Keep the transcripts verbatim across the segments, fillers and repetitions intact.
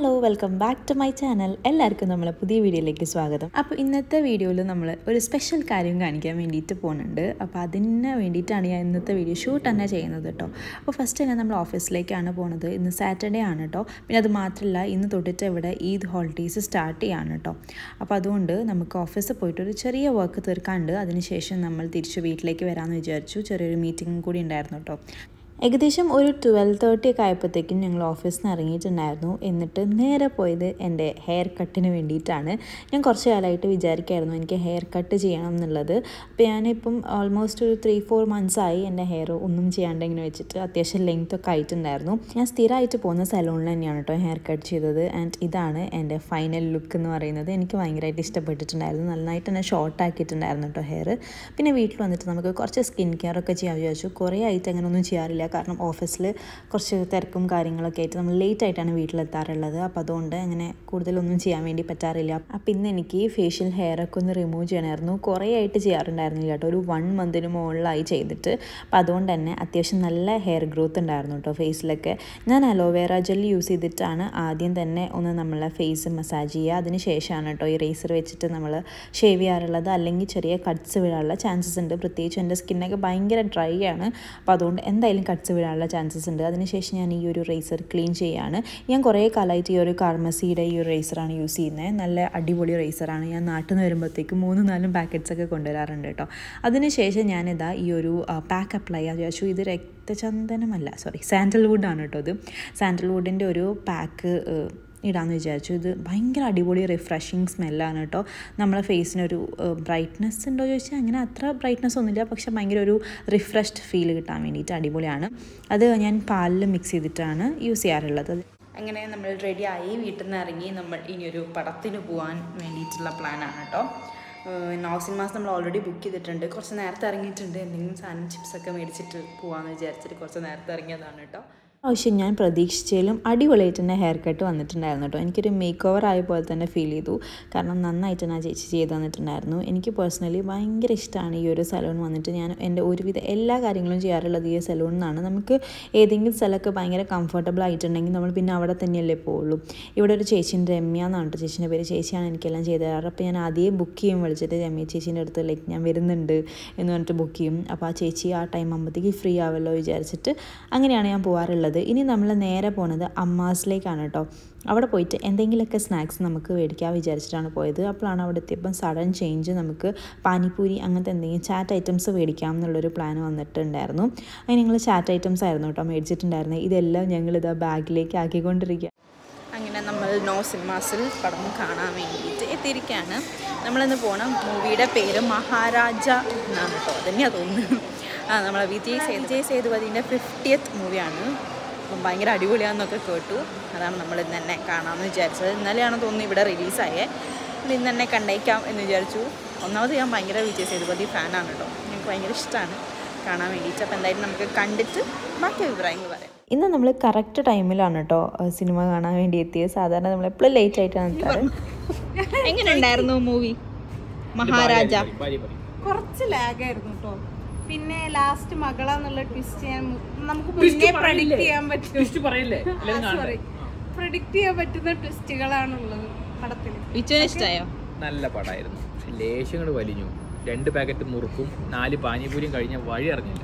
Hello welcome back to my channel. എല്ലാവർക്കും നമ്മളെ പുതിയ വീഡിയോയിലേക്ക് സ്വാഗതം. അപ്പോൾ ഇന്നത്തെ വീഡിയോയിൽ നമ്മൾ ഒരു സ്പെഷ്യൽ കാര്യം കാണിക്കാൻ വേണ്ടിയിട്ട് പോകുന്നുണ്ട്. അപ്പോൾ അതിന് വേണ്ടിയിട്ടാണ് ഞാൻ ഇന്നത്തെ വീഡിയോ ഷൂട്ട് തന്നെ ചെയ്യുന്നത് കേട്ടോ. അപ്പോൾ ഫസ്റ്റ് തന്നെ നമ്മൾ ഓഫീസിലേക്കാണ് പോകുന്നത്. ഇന്ന് സാറ്റർഡേ ആണ് കേട്ടോ. പിന്നെ അത് മാത്രമല്ല ഇന്ന് തൊട്ടിട്ട് ഇവിടെ ഈദ് ഹോളിഡേയ്സ് സ്റ്റാർട്ട് ചെയ്യാണ് കേട്ടോ. അപ്പോൾ അതുകൊണ്ട് നമുക്ക് ഓഫീസിൽ പോയിട്ട് ഒരു ചെറിയ വർക്ക് തീർക്കാണ്ട് അതിനുശേഷം നമ്മൾ തിരിച്ച് വീട്ടിലേക്ക് വരാമെന്ന് വിചാരിച്ചു. ചെറിയൊരു മീറ്റിംഗ് കൂടി ഉണ്ടായിരുന്നു കേട്ടോ. ഏകദേശം ഒരു ട്വൽവ് തേർട്ടി ഒക്കെ ആയപ്പോഴത്തേക്കും ഞങ്ങൾ ഓഫീസിൽ നിന്ന് ഇറങ്ങിയിട്ടുണ്ടായിരുന്നു. എന്നിട്ട് നേരെ പോയത് എൻ്റെ ഹെയർ കട്ടിന് വേണ്ടിയിട്ടാണ്. ഞാൻ കുറച്ച് കാലമായിട്ട് വിചാരിക്കായിരുന്നു എനിക്ക് ഹെയർ കട്ട് ചെയ്യണം എന്നുള്ളത്. അപ്പോൾ ഞാനിപ്പം ഓൾമോസ്റ്റ് ഒരു ത്രീ ഫോർ മന്ത്സായി എൻ്റെ ഹെയർ ഒന്നും ചെയ്യാണ്ട് ഇങ്ങനെ വെച്ചിട്ട് അത്യാവശ്യം ലെങ്ത് ഒക്കെ ആയിട്ടുണ്ടായിരുന്നു. ഞാൻ സ്ഥിരമായിട്ട് പോകുന്ന സലൂണിൽ തന്നെയാണ് കേട്ടോ ഹെയർ കട്ട് ചെയ്തത്. ആൻഡ് ഇതാണ് എൻ്റെ ഫൈനൽ ലുക്ക് എന്ന് പറയുന്നത്. എനിക്ക് ഭയങ്കരമായിട്ട് ഇഷ്ടപ്പെട്ടിട്ടുണ്ടായിരുന്നു. നന്നായിട്ട് തന്നെ ഷോർട്ട് ആക്കിയിട്ടുണ്ടായിരുന്നു കേട്ടോ ഹെയർ. പിന്നെ വീട്ടിൽ വന്നിട്ട് നമുക്ക് കുറച്ച് സ്കിൻ കെയർ ഒക്കെ ചെയ്യാൻ വിചാരിച്ചു. കുറേ ആയിട്ട് അങ്ങനെ ഒന്നും ചെയ്യാറില്ല. കാരണം ഓഫീസിൽ കുറച്ച് തിരക്കും കാര്യങ്ങളൊക്കെ ആയിട്ട് നമ്മൾ ലേറ്റ് ആയിട്ടാണ് വീട്ടിലെത്താറുള്ളത്. അപ്പോൾ അതുകൊണ്ട് അങ്ങനെ കൂടുതലൊന്നും ചെയ്യാൻ വേണ്ടി പറ്റാറില്ല. അപ്പം ഇന്ന് എനിക്ക് ഫേഷ്യൽ ഹെയർ ഒക്കെ ഒന്ന് റിമൂവ് ചെയ്യണമായിരുന്നു. കുറേ ആയിട്ട് ചെയ്യാറുണ്ടായിരുന്നില്ല കേട്ടോ. ഒരു വൺ മന്തിന് മുകളിലായി ചെയ്തിട്ട്. അപ്പോൾ അതുകൊണ്ട് തന്നെ അത്യാവശ്യം നല്ല ഹെയർ ഗ്രോത്ത് ഉണ്ടായിരുന്നു കേട്ടോ ഫേസിലൊക്കെ. ഞാൻ അലോവേറ ജെൽ യൂസ് ചെയ്തിട്ടാണ് ആദ്യം തന്നെ ഒന്ന് നമ്മളെ ഫേസ് മസാജ് ചെയ്യുക. അതിന് ശേഷമാണ് കേട്ടോ ഈ റേസർ വെച്ചിട്ട് നമ്മൾ ഷേവ് ചെയ്യാറുള്ളത്. അല്ലെങ്കിൽ ചെറിയ കട്ട്സ് വീഴാനുള്ള ചാൻസസ് ഉണ്ട്. പ്രത്യേകിച്ച് എൻ്റെ സ്കിന്നൊക്കെ ഭയങ്കര ഡ്രൈ ആണ്. അപ്പോൾ അതുകൊണ്ട് എന്തായാലും കട്ട്സ് വീഴാനുള്ള ചാൻസസ് ഉണ്ട്. അതിനുശേഷം ഞാൻ ഈ ഒരു റേസർ ക്ലീൻ ചെയ്യാണ്. ഞാൻ കുറേ കാലമായിട്ട് ഈ ഒരു കാർമസിയുടെ ഈ ഒരു റേസറാണ് യൂസ് ചെയ്യുന്നത്. നല്ല അടിപൊളി റേസറാണ്. ഞാൻ നാട്ടിൽ നിന്ന് വരുമ്പോഴത്തേക്കും മൂന്ന് നാലും പാക്കറ്റ്സ് ഒക്കെ കൊണ്ടുവരാറുണ്ട് കേട്ടോ. അതിനുശേഷം ഞാനിതാ ഈ ഒരു പാക്ക് അപ്ലൈ ചെയ്യാൻ വിചാരിച്ചു. ഇത് രക്തചന്ദനമല്ല, സോറി സാൻഡൽവുഡാണ് കേട്ടോ. ഇത് സാൻഡൽവുഡിൻ്റെ ഒരു പാക്ക് ഇടാമെന്ന് വിചാരിച്ചു. ഇത് ഭയങ്കര അടിപൊളി റിഫ്രഷിങ് സ്മെല്ലാണ് കേട്ടോ. നമ്മളെ ഫേസിനൊരു ബ്രൈറ്റ്നെസ് ഉണ്ടോ ചോദിച്ചാൽ അങ്ങനെ അത്ര ബ്രൈറ്റ്നെസ് ഒന്നുമില്ല. പക്ഷെ ഭയങ്കര ഒരു റിഫ്രഷ്ഡ് ഫീൽ കിട്ടാൻ വേണ്ടിയിട്ട് അടിപൊളിയാണ്. അത് ഞാൻ പാലിൽ മിക്സ് ചെയ്തിട്ടാണ് യൂസ് ചെയ്യാറുള്ളത്. അങ്ങനെ നമ്മൾ റെഡിയായി വീട്ടിൽ നിന്ന് ഇറങ്ങി നമ്മൾ ഇനിയൊരു പടത്തിന് പോകാൻ വേണ്ടിയിട്ടുള്ള പ്ലാനാണ് കേട്ടോ. നൗ സിനിമാസ് നമ്മൾ ഓൾറെഡി ബുക്ക് ചെയ്തിട്ടുണ്ട്. കുറച്ച് നേരത്തെ ഇറങ്ങിയിട്ടുണ്ട്. എന്തെങ്കിലും സാധനം ചിപ്സൊക്കെ മേടിച്ചിട്ട് പോകാമെന്ന് വിചാരിച്ചിട്ട് കുറച്ച് നേരത്തെ ഇറങ്ങിയതാണ് കേട്ടോ. ആവശ്യം ഞാൻ പ്രതീക്ഷിച്ചാലും അടിപൊളിയായിട്ട് തന്നെ ഹെയർ കട്ട് വന്നിട്ടുണ്ടായിരുന്നു കേട്ടോ. എനിക്കൊരു മേക്ക് ഓവർ ആയ പോലെ തന്നെ ഫീൽ ചെയ്തു. കാരണം നന്നായിട്ട് ഞാൻ ചേച്ചി ചെയ്ത് തന്നിട്ടുണ്ടായിരുന്നു. എനിക്ക് പേഴ്സണലി ഭയങ്കര ഇഷ്ടമാണ് ഈ ഒരു സലൂൺ വന്നിട്ട്. ഞാൻ എൻ്റെ ഒരുവിധ എല്ലാ കാര്യങ്ങളും ചെയ്യാറുള്ളത് ഈ സലൂണിൽ നിന്നാണ്. നമുക്ക് ഏതെങ്കിലും സ്ഥലമൊക്കെ ഭയങ്കര കംഫർട്ടബിൾ ആയിട്ടുണ്ടെങ്കിൽ നമ്മൾ പിന്നെ അവിടെ തന്നെയല്ലേ പോവുള്ളൂ. ഇവിടെ ഒരു ചേച്ചീൻ്റെ രമ്യ എന്നാണ് കേട്ടോ ചേച്ചീൻ്റെ പേര്. ചേച്ചിയാണ് എനിക്കെല്ലാം ചെയ്ത് തരാറ്. അപ്പോൾ ഞാൻ ആദ്യം ബുക്ക് ചെയ്യും വിളിച്ചിട്ട് രമ്യ ചേച്ചീൻ്റെ അടുത്ത് ലൈക്ക് ഞാൻ വരുന്നുണ്ട് എന്ന് പറഞ്ഞിട്ട് ബുക്ക് ചെയ്യും. അപ്പോൾ ആ ചേച്ചി ആ ടൈം ആകുമ്പോഴത്തേക്ക് ഫ്രീ ആവുമല്ലോ വിചാരിച്ചിട്ട് അങ്ങനെയാണ് ഞാൻ പോകാറുള്ളത്. ഇനി നമ്മൾ നേരെ പോണത് അമ്മാസിലേക്കാണ് കേട്ടോ. അവിടെ പോയിട്ട് എന്തെങ്കിലുമൊക്കെ സ്നാക്സ് നമുക്ക് മേടിക്കാൻ വിചാരിച്ചിട്ടാണ് പോയത്. അപ്പോഴാണ് അവിടെ എത്തിയപ്പം സഡൻ ചേഞ്ച് നമുക്ക് പാനിപ്പൂരി അങ്ങനത്തെ എന്തെങ്കിലും ചാറ്റ് ഐറ്റംസ് മേടിക്കാം എന്നുള്ളൊരു പ്ലാൻ വന്നിട്ടുണ്ടായിരുന്നു. അതിന് ഞങ്ങൾ ചാറ്റ് ഐറ്റംസ് ആയിരുന്നു കേട്ടോ മേടിച്ചിട്ടുണ്ടായിരുന്നത്. ഇതെല്ലാം ഞങ്ങളിതാ ബാഗിലേക്ക് ആക്കിക്കൊണ്ടിരിക്കുക. അങ്ങനെ നമ്മൾ നോ സിനിമാസിൽ പടം കാണാൻ വേണ്ടിയിട്ട് എത്തിയിരിക്കുകയാണ്. നമ്മളിന്ന് പോണ മൂവിയുടെ പേര് മഹാരാജ എന്നാണ് കേട്ടോ. അതന്നെയാണ് തോന്നുന്നു. ആ നമ്മളെ വിജയ് സേതു വിജയ് സേതുപതിൻ്റെ ഫിഫ്റ്റിയത്ത് മൂവിയാണ്. അപ്പം ഭയങ്കര അടിപൊളിയാണെന്നൊക്കെ കേട്ടു. അതാണ് നമ്മൾ ഇന്ന് തന്നെ കാണാമെന്ന് വിചാരിച്ചത്. ഇന്നലെയാണ് തോന്നുന്നു ഇവിടെ റിലീസായേ. ഇന്ന് തന്നെ കണ്ടേക്കാം എന്ന് വിചാരിച്ചു. ഒന്നാമത് ഞാൻ ഭയങ്കര വിജയ് സേതുപതി ഫാനാണ് കേട്ടോ. എനിക്ക് ഭയങ്കര ഇഷ്ടമാണ് കാണാൻ വേണ്ടിയിട്ട്. അപ്പോൾ എന്തായാലും നമുക്ക് കണ്ടിട്ട് ബാക്കി അഭിപ്രായങ്ങൾ പറയാം. ഇന്ന് നമ്മൾ കറക്റ്റ് ടൈമിലാണ് കേട്ടോ സിനിമ കാണാൻ വേണ്ടി എത്തിയത്. സാധാരണ നമ്മൾ എപ്പോഴും ലേറ്റ് ആയിട്ടാണ് എത്താറ്. എങ്ങനെ ഉണ്ടായിരുന്നു മൂവി മഹാരാജ? കുറച്ച് ലാഗായിരുന്നു കേട്ടോ. പിന്നെ ലാസ്റ്റ് മകളാന്നുള്ള ട്വിസ്റ്റ് ഞാൻ നമുക്ക് മുന്നേ പ്രഡിക്റ്റ് ചെയ്യാൻ പറ്റും സോറി പ്രഡിക്റ്റ് ചെയ്യാൻ പറ്റുന്ന ട്വിസ്റ്റുകളാണുള്ളത് പടത്തിൽ. ഇഷ്ടമായോ? നല്ല പടമായിരുന്നു. ലേശങ്ങൾ വലിഞ്ഞു. രണ്ട് പാക്കറ്റ് മുറുക്കും നാല് പാനിപൂരിയും കഴിഞ്ഞ വഴി അറിഞ്ഞില്ല.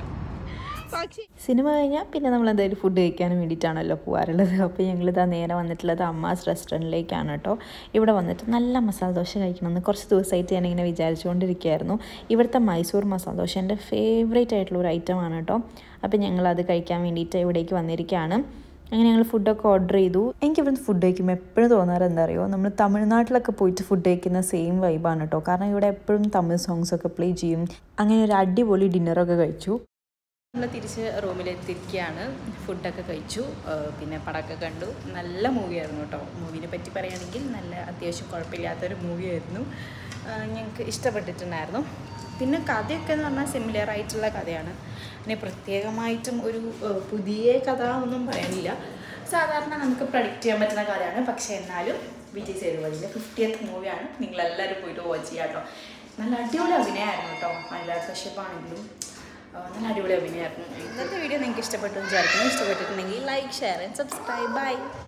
സിനിമ കഴിഞ്ഞാൽ പിന്നെ നമ്മൾ എന്തായാലും ഫുഡ് കഴിക്കാനും വേണ്ടിയിട്ടാണല്ലോ പോകാറുള്ളത്. അപ്പോൾ ഞങ്ങളിതാ നേരെ വന്നിട്ടുള്ളത് അമ്മാസ് റെസ്റ്റോറൻറ്റിലേക്കാണ് കേട്ടോ. ഇവിടെ വന്നിട്ട് നല്ല മസാല ദോശ കഴിക്കണമെന്ന് കുറച്ച് ദിവസമായിട്ട് ഞാനിങ്ങനെ വിചാരിച്ചുകൊണ്ടിരിക്കുകയായിരുന്നു. ഇവിടുത്തെ മൈസൂർ മസാല ദോശ എൻ്റെ ഫേവറേറ്റ് ആയിട്ടുള്ള ഒരു ഐറ്റമാണ് കേട്ടോ. അപ്പോൾ ഞങ്ങളത് കഴിക്കാൻ വേണ്ടിയിട്ട് ഇവിടേക്ക് വന്നിരിക്കുകയാണ്. അങ്ങനെ ഞങ്ങൾ ഫുഡൊക്കെ ഓർഡർ ചെയ്തു. എനിക്ക് ഇവിടുന്ന് ഫുഡ് കഴിക്കുമ്പോൾ എപ്പോഴും തോന്നാറ് എന്താ അറിയുമോ, നമ്മൾ തമിഴ്നാട്ടിലൊക്കെ പോയിട്ട് ഫുഡ് കഴിക്കുന്ന സെയിം വൈബാണ് കേട്ടോ. കാരണം ഇവിടെ എപ്പോഴും തമിഴ് സോങ്സൊക്കെ പ്ലേ ചെയ്യും. അങ്ങനെ ഒരു അടിപൊളി ഡിന്നറൊക്കെ കഴിച്ചു. നമ്മൾ തിരിച്ച് റൂമിലെത്തിയിരിക്കുകയാണ്. ഫുഡൊക്കെ കഴിച്ചു. പിന്നെ പടമൊക്കെ കണ്ടു. നല്ല മൂവിയായിരുന്നു കേട്ടോ. മൂവിനെ പറ്റി പറയുകയാണെങ്കിൽ നല്ല അത്യാവശ്യം കുഴപ്പമില്ലാത്തൊരു മൂവിയായിരുന്നു. ഞങ്ങൾക്ക് ഇഷ്ടപ്പെട്ടിട്ടുണ്ടായിരുന്നു. പിന്നെ കഥയൊക്കെ എന്ന് പറഞ്ഞാൽ സിമിലർ ആയിട്ടുള്ള കഥയാണ്. പിന്നെ പ്രത്യേകമായിട്ടും ഒരു പുതിയ കഥ ഒന്നും പറയാനില്ല. സാധാരണ നമുക്ക് പ്രഡിക്റ്റ് ചെയ്യാൻ പറ്റുന്ന കഥയാണ്. പക്ഷേ എന്നാലും വിജയ് സേതുപതിൻ്റെ ഫിഫ്റ്റിയത്ത് മൂവിയാണ്. നിങ്ങളെല്ലാവരും പോയിട്ട് വാച്ച് ചെയ്യാം കേട്ടോ. നല്ല അടിപൊളി അഭിനയമായിരുന്നു കേട്ടോ. അനുരാഗ് കശ്യപ് ആണെങ്കിലും നല്ല അടിപൊളി അഭിനയമായിരുന്നു. ഇന്നത്തെ വീഡിയോ നിങ്ങൾക്ക് ഇഷ്ടപ്പെട്ടു വിചാരിക്കുന്നു. ഇഷ്ടപ്പെട്ടിട്ടുണ്ടെങ്കിൽ like, share and subscribe. By.